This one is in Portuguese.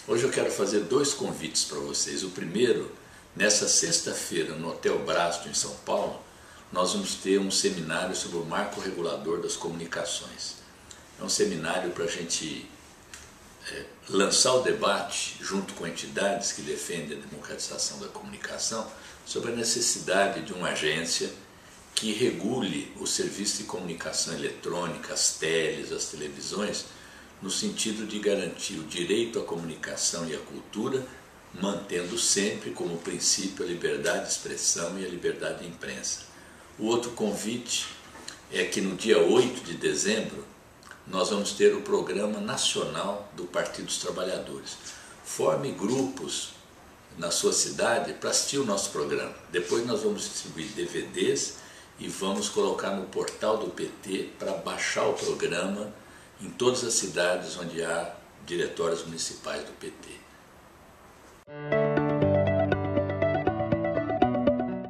Hoje eu quero fazer dois convites para vocês. O primeiro, nessa sexta-feira no Hotel Brasto, em São Paulo, nós vamos ter um seminário sobre o marco regulador das comunicações. É um seminário para a gente lançar o debate, junto com entidades que defendem a democratização da comunicação, sobre a necessidade de uma agência que regule o serviço de comunicação eletrônica, as teles, as televisões, no sentido de garantir o direito à comunicação e à cultura, mantendo sempre como princípio a liberdade de expressão e a liberdade de imprensa. O outro convite é que no dia 8 de dezembro nós vamos ter o Programa Nacional do Partido dos Trabalhadores. Forme grupos na sua cidade para assistir o nosso programa. Depois nós vamos distribuir DVDs e vamos colocar no portal do PT para baixar o programa em todas as cidades onde há diretórios municipais do PT.